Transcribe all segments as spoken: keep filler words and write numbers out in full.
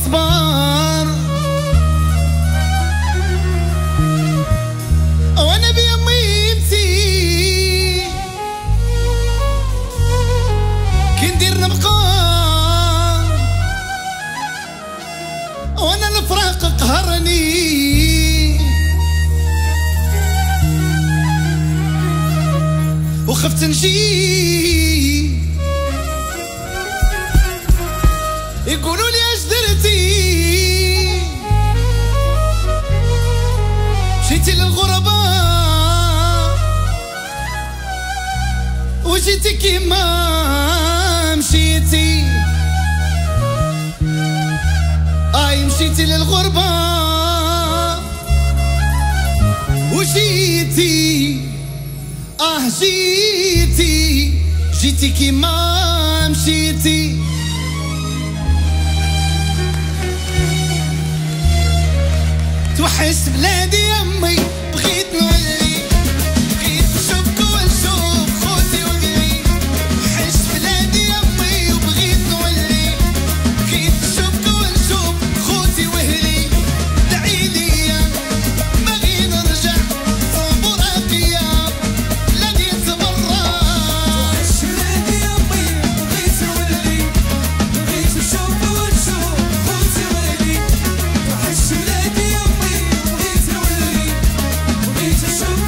صبار وانا بيميمتي كي ندير نبقى وانا الفراق قهرني وخفت نجي يقولوا لي اش درتي مشيتي للغرباء وجيتي كيما مشيتي اي مشيتي للغرباء وجيتي اه جيتي جيتي كيما مشيتي توحشت بلادي يمي بغيت نولي بغيت نشوفك ونشوف خوتي وقلي وحشت بلادي يمي وبغيت نولي بغيت نشوفك ونشوف خوتي وهلي دعي ليا ما غي نرجع براقيا لا نيت برا توحشت بلادي يمي بغيت نولي بغيت نشوفك ونشوف خوتي وهلي توحشت بلادي يمي بغيت نولي بغيت نشوفك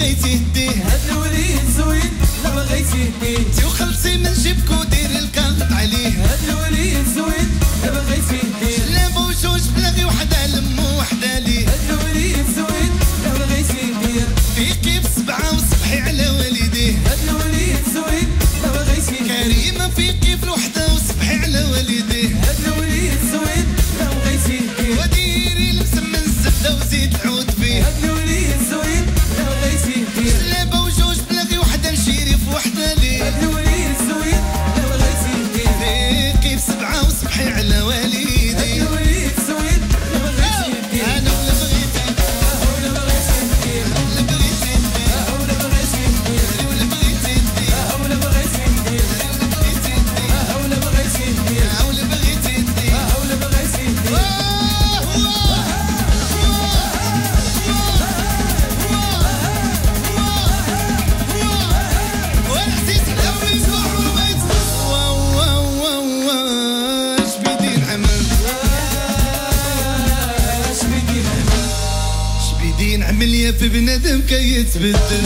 بغيتي هديه هاد الوليد زوين لا بغيتي هديه انتي وخلصي من جيبك ودير الكارت عليه هاد الوليد زوين لا بغيتي هديه جلابه وجوج بلاغي وحده لمو وحده ليه هاد الوليد زوين لا بغيتي هديه في كيف سبعه وصبحي على والديه هاد الوليد زوين لا بغيتي هديه كريمه في كيف الوحده وصبحي على والديه هاد الوليد زوين لا بغيتي هديه وديري المسمن الزبده وزيد العود فيه هاد الوليد زوين لا بغيتي هديه جلابه وجوج بلاغي وحده نشيري في وحده ليه هاد الوليد زوين لا بغيتي هديه في كيف سبعه وصبحي على والديه هاد الوليد زوين لا بغيتي هديه انا ولا بغيتي ولا بغيتي هديه ولا بغيتي ولا بغيتي هديه ولا بغيتي ولا بغيتي هديه ولا بغيتي هديه ولا بغيتي ولا بغيتي هديه نعمل يا في بنادم كي يتبدل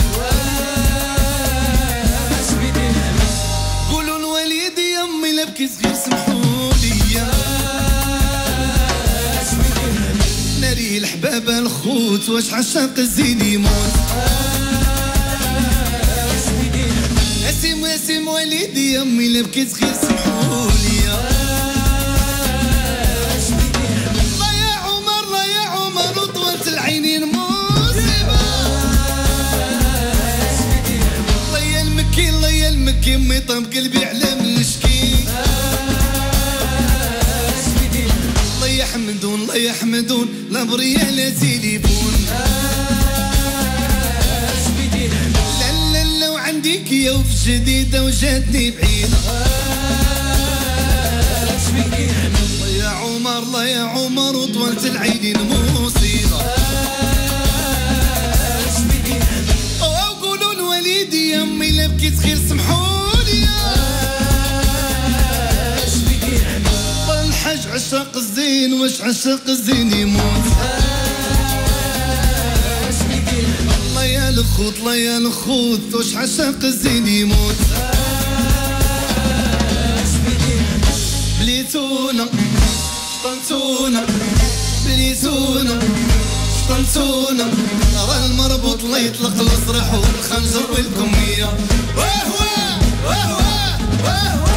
قولوا الوالد يا امي لا بكي صغير سمحوا ليا ناري الحباب الخوت واش عشاق الزين يموت اسم اسم والدي يا امي لا بكي صغير سمحوا ليا الله يا عمر الله يا عمر وطولت العينين مصيبه الله يا المكي الله يا المكي امي طاب قلبي على من الشكي الله يا حمدون الله يا حمدون لا بريه لا تليفون لا لا لا وعنديك يا وفي جديده وجاتني بعيده الله يا عمر الله يا عمر وطولت العينين مصيبه او قولوا لوالدي يا امي لا بكيت خير سمحولي الحاج عشاق الزين واش عشاق الزين يموت الله يا الخوت الله يا الخوت واش عشاق الزين يموت بليتونا شطنتونا بليتونا شطنتونا راه المربوط لا يطلق الصراح والخنجر والكميه واه واه واه واه واه